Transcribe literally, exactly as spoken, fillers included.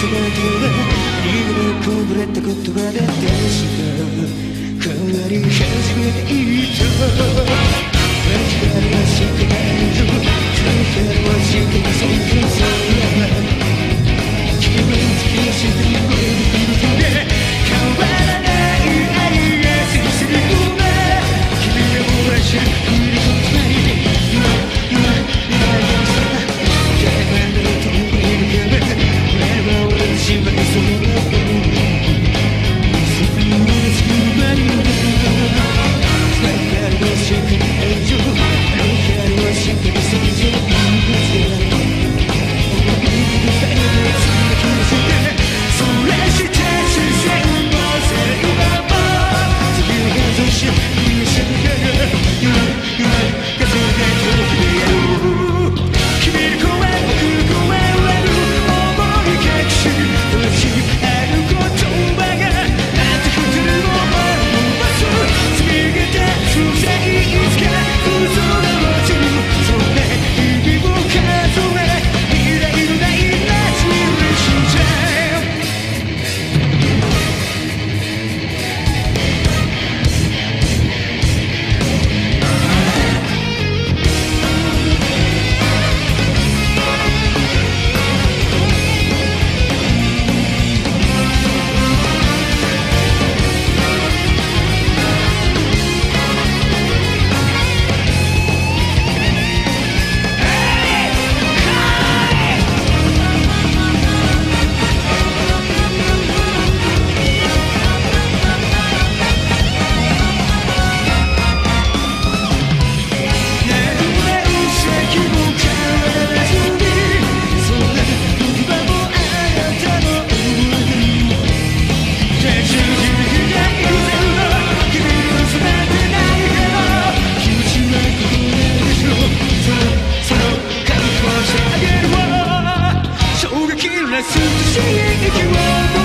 こぼれた言葉で確か変わり始めていた間違いはしてないよ変わりはしていそう気分付きしていこうで変わらない愛が過ぎすぎるな君がもらしゃ振り込まないで今今今今さ誰かのと思い浮かべ俺は俺の心配その涼しい息を